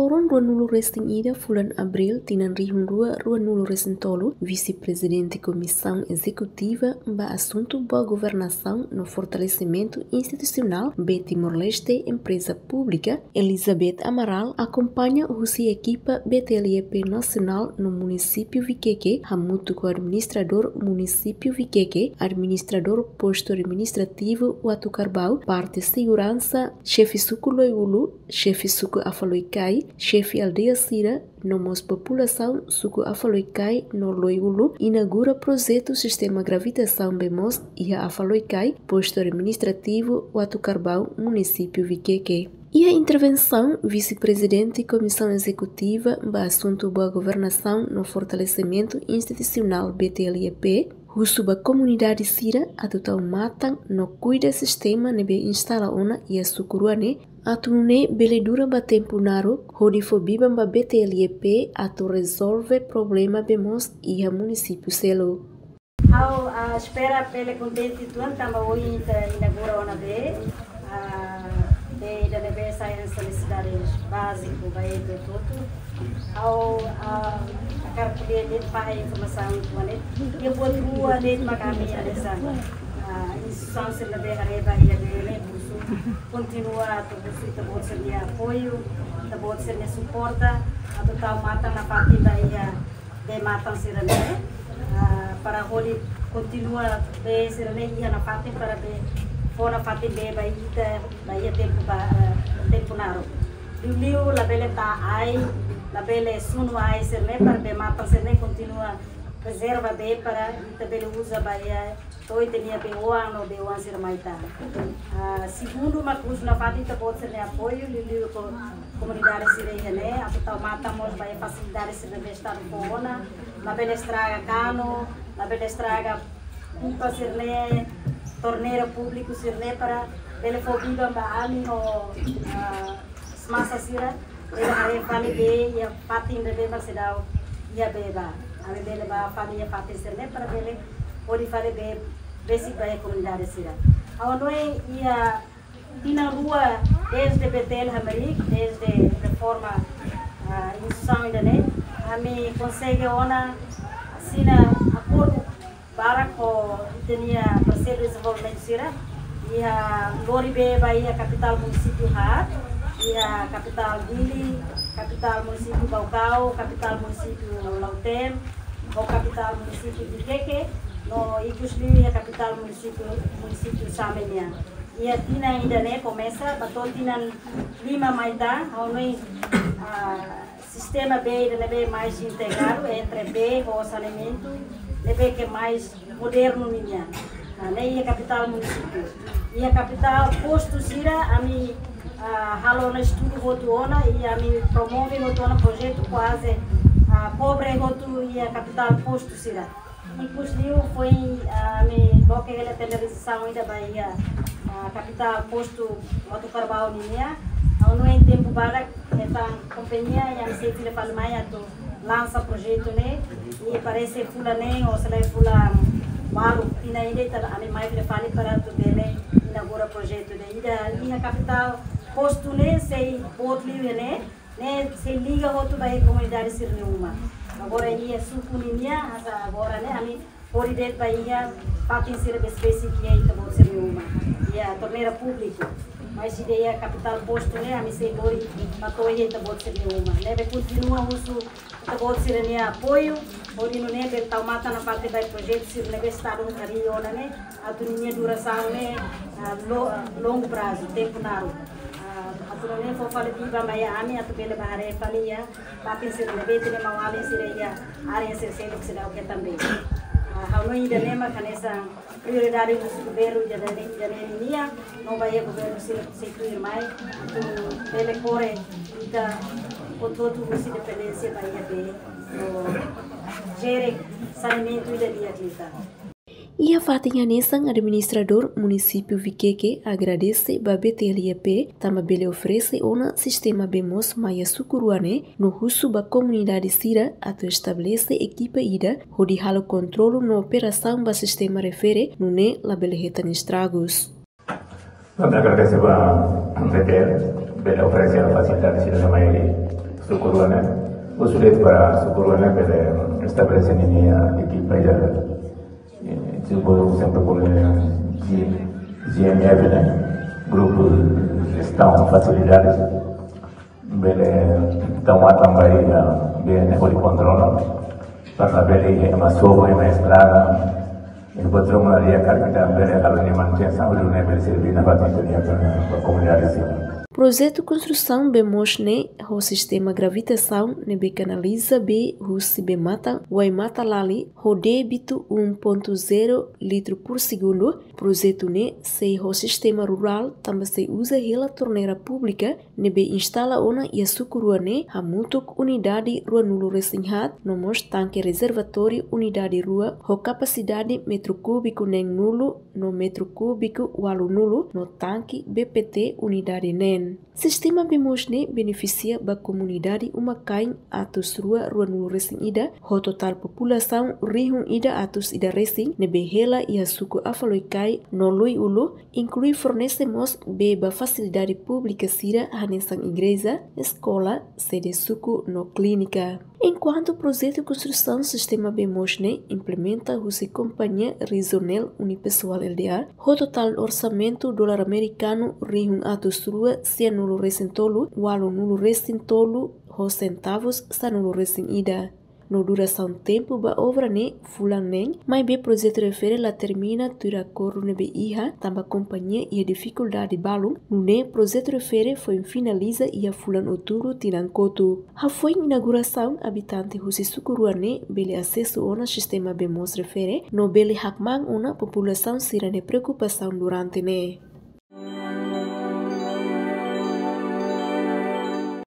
Forum Ruanulu Resting Ida Fulan Abril Tinan Rihun Rua Ruanulu Resintolo, Vice-Presidente Comissão Executiva ba Assunto Boa Governação no Fortalecimento Institucional B Timor-Leste Empresa Pública, Elizabeth Amaral acompanha o equipa BTLEP Nacional no município Viqueque, Hamuto com o administrador município Viqueque, administrador posto administrativo Watu Carbau, parte segurança, chefe suco Loiulu, chefe suco Afaloicai, chefe aldeia Sira, nomos população suco Afaloicai no Loiulu, inaugura projeto sistema gravitação bemos e a Afaloicai, posto administrativo Watu Carbau, município Viqueque. E a intervenção, vice-presidente e comissão executiva para assunto boa governação no fortalecimento institucional BTLEP, Rusuba comunidade Sira, a total matan no cuida sistema nebe instala ona e a sucuruane, a tunune beledura ba tempo naro, hodifobia ba BTLEP, a to resolve problema bemos e a município selo. A espera pela contente tuan tamba hoje inaugura ona be, da nebe saem necessidades básicas vai de tudo. A carpulha de para informação tuanet, e eu vou rua de macami alessa. Instituição se leve a reba e a dele, continua a todo ser de apoio, a todo ser de suporta, a total mata na parte da ia de matan sirene, para hoje continua de sirene ia na parte para de fora parte de baía tempo naro. Liu la bele ta ai, la bele sunu ai sirene para de matan sirene continua reserva be para também usa baía toi tenia be o ano be o ansir maita. Segundo uma coisa na parte da pode ser de apoio liu com comunidade sirene né, a total mata mos baía facilidade se deve estar corona, la bele estraga cano, la bele estraga pupa sirene, torneira público sirene para bele fobiga ba ali no masa sira, ele vai vale be e a parte ainda be mas dá ia beba. A bele ba família parte sirene para bele pode fazer be basic ba comunidade sira. A noi ia tina rua desde Betel Hamari, desde reforma instituição ainda né, a me consegue ona assina acordo para com tinha parceiro de desenvolvimento sira e a Loribe Bahia capital município Har e a capital Dili, capital município Baucau, capital município Lautem, o capital município Viqueque, no Icusli a capital município Samenia. E a tina ainda né começa, batou tina lima maita, onde sistema B é mais integrado entre B o saneamento, é que é mais moderno minha. Nem a capital município. E a capital posto Sira, a mim halo no estudo rotuona e a mim promove no projeto quase pobre rotu e a capital posto Sira. Inclusive foi a mim logo que ela televisão ainda Bahia a capital posto Watu Carbau minha. Não é tempo para então companhia e a sei que Palmaia to lança projeto né e parece fulane ou se lhe fula malu tina ainda a mim mais ele fala para tu dele inaugura projeto de ida e a capital posto né sei bot livre né se liga outro vai comunidade ser nenhuma agora ia sucuninha agora né a mim pode det Bahia patin ser espécie que é então ser nenhuma e a torneira pública mas ideia capital posto né a mim sei lori matou aí então pode ser nenhuma leve continua uso então pode ser né apoio pode não né betal mata na parte do projeto se leve estado no carinho né a tuninha duração né longo prazo tempo naro a tuninha for falar de Miami a tu bele bahare falia patin ser leve tem mau ali seria área ser que dá o que também a não ainda lembra que nessa prioridade do governo de Janeiro não vai o governo se incluir mais ele corre da com todo o se dependência vai haver gere saneamento e dia clita. E a Fatinha Nissan, administrador município Viqueque, agradece a BTLEP, também oferece um sistema BEMOS Maia Sucuruane, no russo da comunidade Sira, até estabelece equipa ida, onde halo controle na operação do sistema refere, no ne la beleheta estragos. Também agradeço a BTL, pela oferecer a facilidade de Sira Maia Sukurwane, usulit para Sukurwane pede establecer minha equipa já sempre por GMF, né? Grupo de gestão, facilidades, estão a também bem de controle, para ver uma sopa e uma estrada. Il potremo andare a caricare a manutenção do nível de serviço na para a comunidade. Projeto construção bemosne o sistema gravitação nebe canaliza be husi be mata wai mata lali o débito 1.0 litro por segundo. Projeto ne sei o sistema rural também se usa hela torneira pública nebe instala ona ia sukurua ne hamutuk unidade rua nulo resinhat nomos tanque reservatório unidade rua o capacidade metro cúbico neng nulo no metro cúbico walu nulo no tanque BPT unidade nen. Sistema bemosne beneficia ba comunidade uma kain atus rua nulo resing ida ho total população rihung ida atus ida resing nebe hela ia suku afaloi kai no lui ulu inclui fornecemos beba facilidade pública sira hanesang igreja, escola, sede suku no clínica. Enquanto o projeto de construção sistema bemosne implementa a companhia regional unipessoal LDA, o total orçamento dólar americano rihung atus rua nulo resintolu, walu nulo resintolu, ho centavos sa nulo resin ida. No duração tempo ba obra ne fulan neng, mas be projeto refere la termina tura corro nebe iha, tamba companhia e a dificuldade balum, no ne projeto refere foi finaliza e a fulan outubro tinankotu. Ha foi inauguração habitante husi sukurua ne bele acesso ona sistema bemos refere, no bele hakmang una população sira ne preocupação durante ne.